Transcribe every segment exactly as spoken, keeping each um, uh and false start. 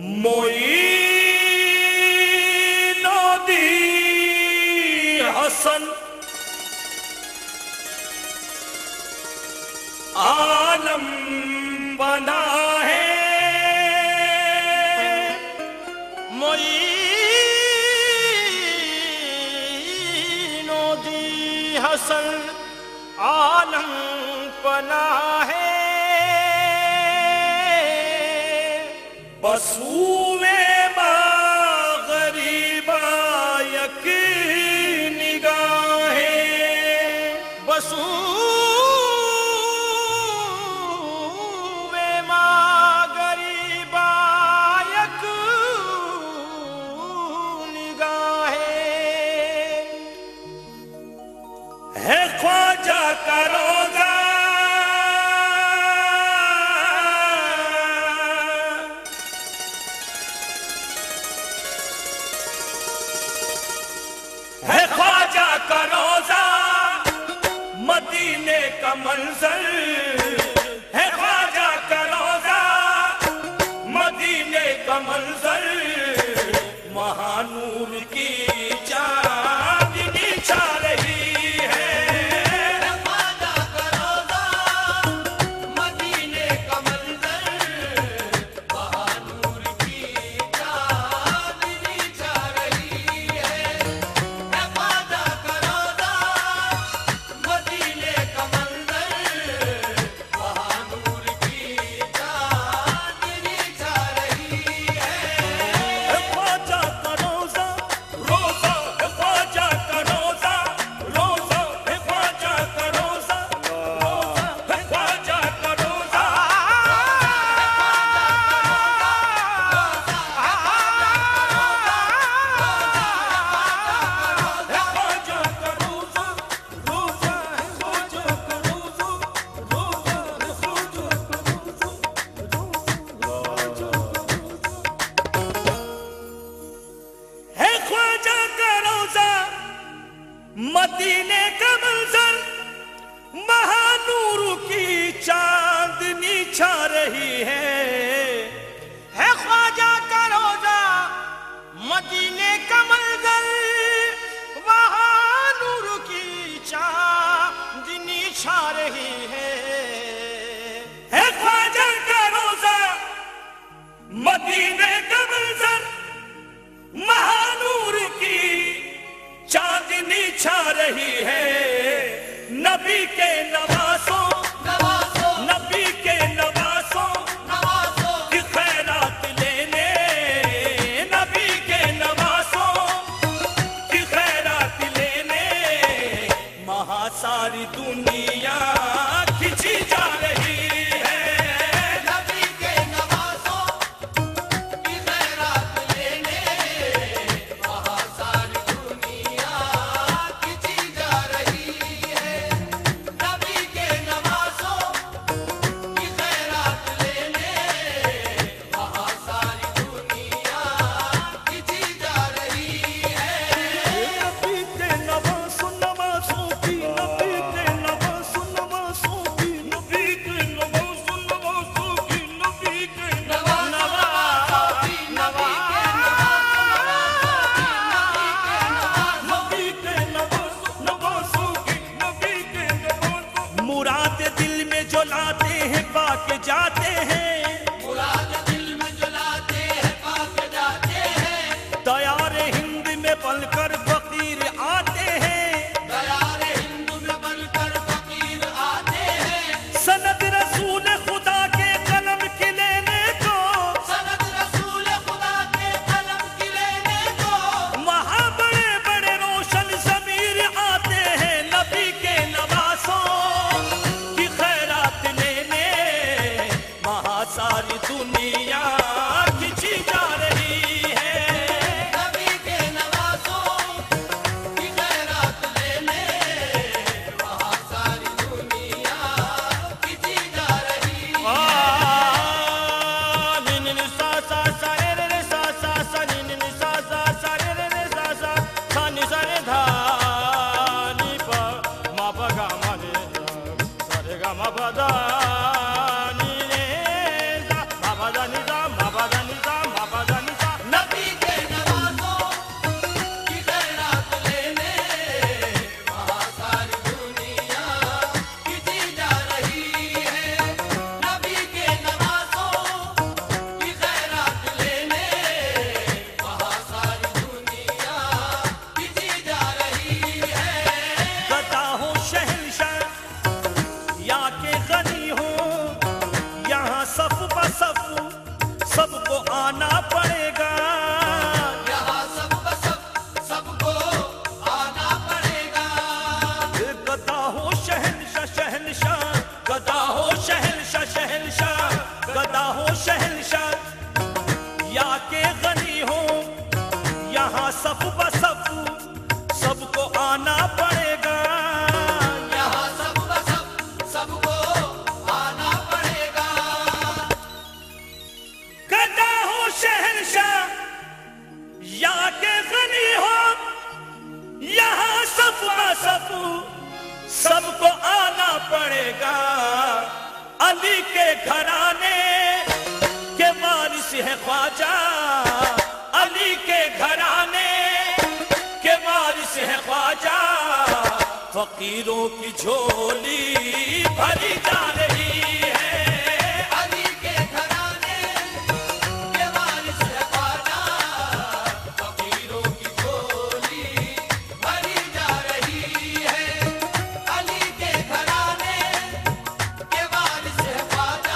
मोइनुद्दीन हसन आलम बना है। मोइनुद्दीन हसन आलम बना है। बसूवे गरीबा यक निगाहें बसूवे गरीबा यक निगाहें है ख्वाजा का रोजा है ख्वाजा का रोजा मदीने का मंजर है ख्वाजा का रोजा मदीने का मंजर महानूर की चांदनी छा रही है। ख्वाजा का रोजा मदीने का मंजर महानूर की चांदनी छा रही है। मदीने का मंजर महानूर की चांदनी छा रही है। है ख्वाजा का रोजा मदीने का मंजर महानूर की चांदनी छा रही है। है ख्वाजा का रोजा मदीने का मंजर महानूर की चांदनी छा रही है। नबी के नवासों नवासों नबी के नवासों नवासों की खैरात लेने नबी के नवासों की खैरात लेने महासारी दुनिया खिंची जा रही है। नबी के नवासों की खैरात लेने महासारी जाते हैं मुराद दिल में जलाते हैं पाक जाते हैं। दयार हिंद में बनकर फकीर आते हैं दयार हिंद में बनकर फकीर आते हैं। सनद रसूल खुदा के कलम की लेने को सनद रसूल खुदा के कलम की लेने को वहाँ बड़े बड़े रोशन ज़मीर आते हैं। नबी के नवासों की खैरात लेने सारी दुनिया खिंची जा रही है। नबी के नवासों की खैरात लेने वहाँ सारी दुनिया खिंची जा रही है। निन नि सा सा सा रे रे सा सा सा निन नि सा सा सा रे रे सा सा सा नि सा रे धा नि पा मा पा गा मा रे सा रे गा मा पा दा Baba गदा हो शहंशाह शहंशाह, गदा हो शहंशाह, या के गनी हो यहाँ सब बसब, सबको आना पड़ेगा, यहाँ सब बसब सबको आना पड़ेगा। गदा हो शहंशाह या के गनी हो यहाँ सब बसब, सबको आना पड़ेगा। अली के घराने के वारिस है ख्वाजा, अली के घराने के वारिस है ख्वाजा, फकीरों की झोली भरी जा रही है। अली के घराने के वारिस है ख्वाजा, फकीरों की झोली भरी जा रही है। अली के घराने के वारिस है ख्वाजा,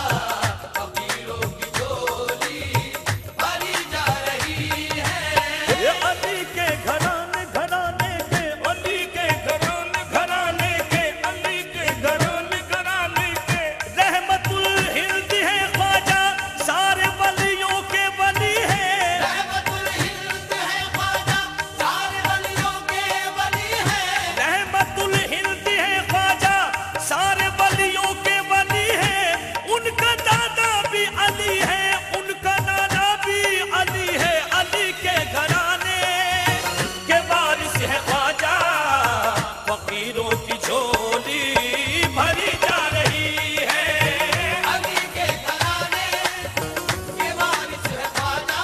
फकीरों की झोली भरी जा रही है। ये अली के घराने घराने के, अली के घराने घराने के, अली के घराने घराने के, रहमतुल हिंद है ख्वाजा, सारे वलियों के वली है। रहमतुल हिंद है ख्वाजा, सारे वलियों के वली है। रहमतुल हिंद है ख्वाजा, सारे वलियों के वली है। उनका दादा भी अली है, उनका नाना भी अली है। अली के घराने के वारिस है ख्वाजा, फकीरों की झोली भरी जा रही है। अली के घराने के वारिस है ख्वाजा,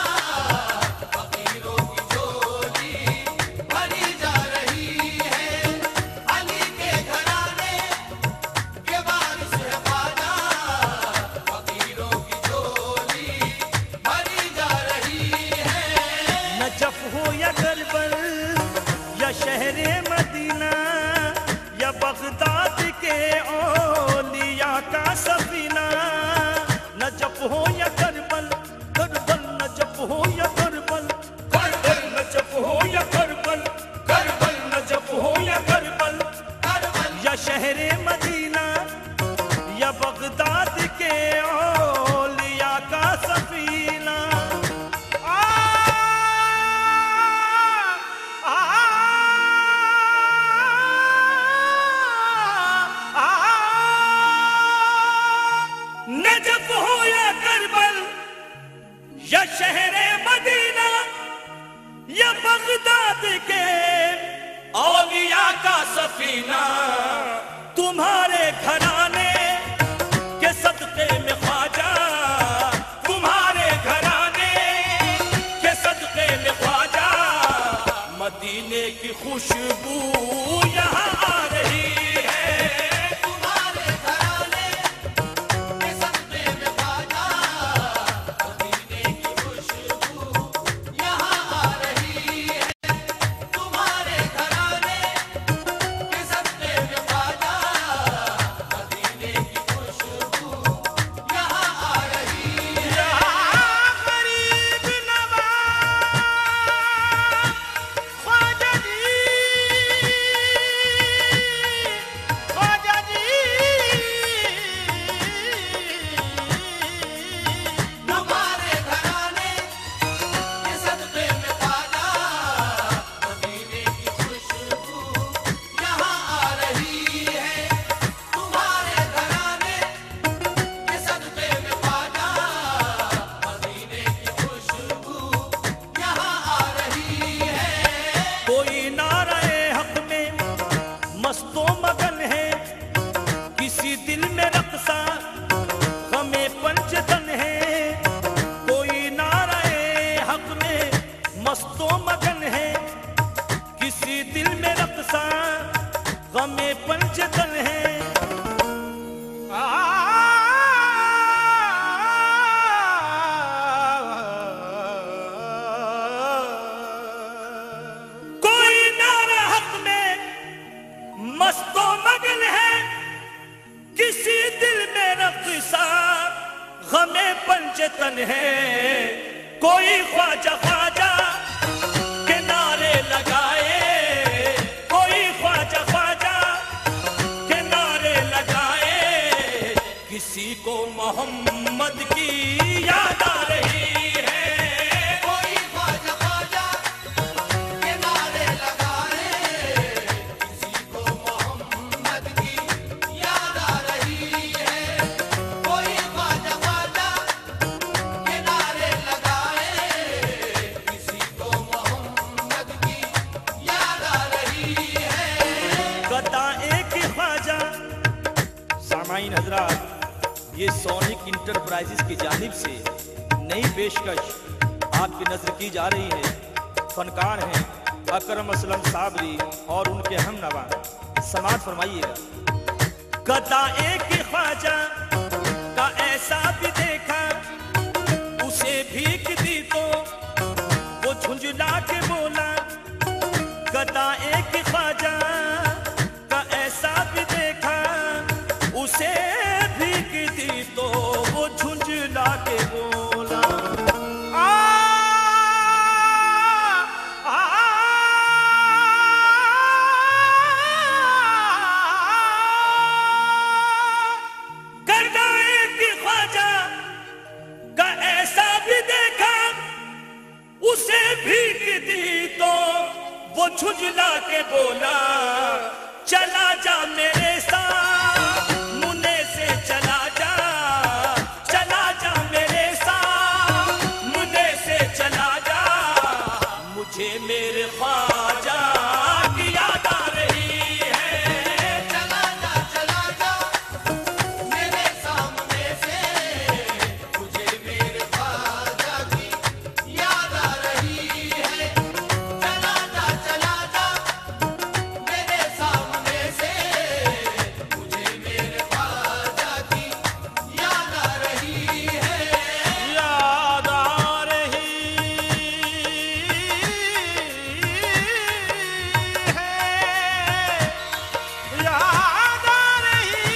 फकीरों की झोली भरी जा रही है। अली के घराने के वारिस है ख्वाजा, फकीरों की झोली भरी जा रही है। नजफ हो या करबल या शहरे मदीना या बगदाद के औलिया का सफीना, नजफ हो या करबल, करबल नजफ हो या करबल, करबल नजफ हो या करबल, करबल नजफ हो या करबल, करबल या शहरे मदीना या बगदाद के औलिया का सफीना। आ, आ, आ, नजफ हो या करबल या शहरे मदीना या बगदाद के औलिया का सफीना, तुम्हारे घराने के सदके में ख्वाजा, तुम्हारे घराने के सदके में ख्वाजा, मदीने की खुशबू यहाँ आ रही है। तुम्हारे घराने के सदके में ख्वाजा, मदीने की खुशबू यहाँ आ रही है। तुम्हारे घराने के सदके में ख्वाजा, मदीने की खुशबू यहाँ आ रही है। गरीब नवाज ख्वाजा जी, ख्वाजा जी, तुम्हारे घराने के सदके में ख्वाजा, मदीने की खुशबू यहाँ आ रही है। तुम्हारे घराने के सदके में ख्वाजा, मदीने की खुशबू यहाँ आ रही है। कोई नाराए हक में मस्तो मगन है, किसी दिल में रक्सा हमें पंचतन है। कोई नाराए हक में मस्तो मगन है, किसी दिल में रक्सा हमें पंचतन है। कोई नारा हक में मस्तो मगन है, किसी दिल में रक्सा गमे पंचतन है। कोई ख्वाजा ख्वाजा के नारे लगाए, कोई ख्वाजा ख्वाजा के नारे लगाए, किसी को मोहम्मद की याद आ रही है। कोई ख्वाजा ख्वाजा के नारे लगाए, किसी को मोहम्मद की याद आ रही है। कोई ख्वाजा ख्वाजा के नारे लगाए, किसी को मोहम्मद की याद आ रही है। गदा एक ख्वाजा। सामाईन हजरात, ये सोनिक इंटरप्राइजेस की जानिब से नई पेशकश आपकी नजर की जा रही है। फनकार हैं अकरम असलम साबरी और उनके हमनवा, समात फरमाइएगा। गदा एक ख्वाजा का ऐसा भी देखा, उसे भीख दी तो वो झुंझला के बोला। गदा एक ख्वाजा का ऐसा भी देखा, उसे भीख दी तो वो झुंझला के बोला। आ, आ, गदा एक ख्वाजा का ऐसा भी देखा, उसे भीख दी तो वो झुंझला के बोला। चला जा मेरे साथ मुने से, चला जा, चला जा मेरे साथ मुने से, चला जा। मुझे मेरे ख्वाजा की याद आ रही है। चला जा चला जा मेरे सामने से, मुझे मेरे ख्वाजा की याद आ रही है। चला जा चला जा मेरे सामने से, मुझे मेरे ख्वाजा की याद आ रही है। याद आ रही है, याद आ रही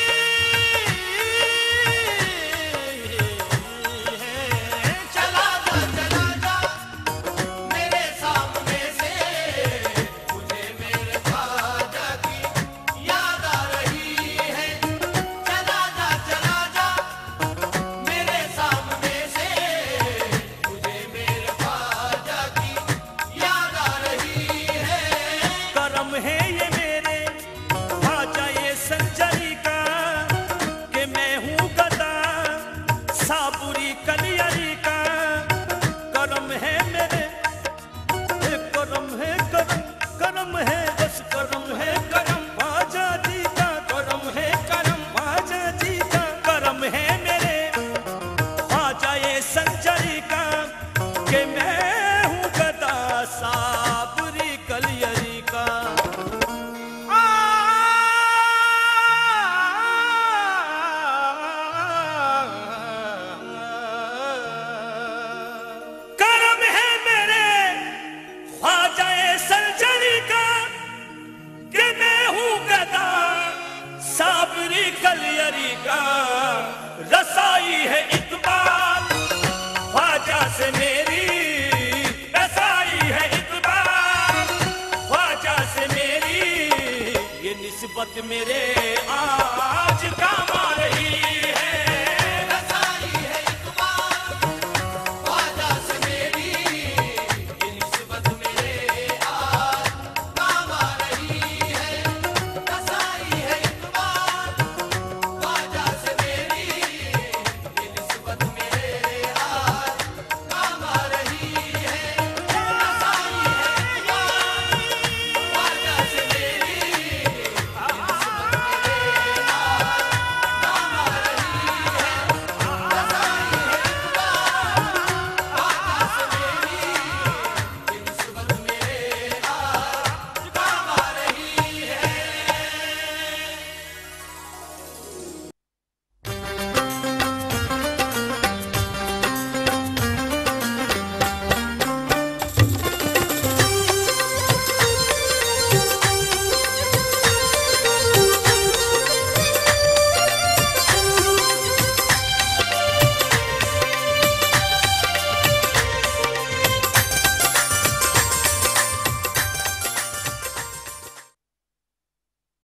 है। चला जा चला जा मेरे सामने से, मुझे मेरे ख्वाजा की याद आ रही है। चला जा चला जा मेरे सामने से, मुझे मेरे ख्वाजा की याद आ रही है। करम है ये मेरे ख्वाजा ये संजरी का, कि मैं हूँ गदा साबुरी कलियरी का। करम है मेरे, करम है करम, करम है बस करम है करम ख्वाजा जी का। करम है करम ख्वाजा जी का। करम है मेरे ख्वाजा ये संजरी का, कि मैं हूँ गदा साबुरी कलियरी का। आ, करम है मेरे ख्वाजा ये संजरी का, कि मैं हूँ गदा साबरी कलियरी का। रसाई है इकबाल ख्वाजा से मेरी, रसाई है इकबाल ख्वाजा से मेरी। ये निस्बत मेरे आ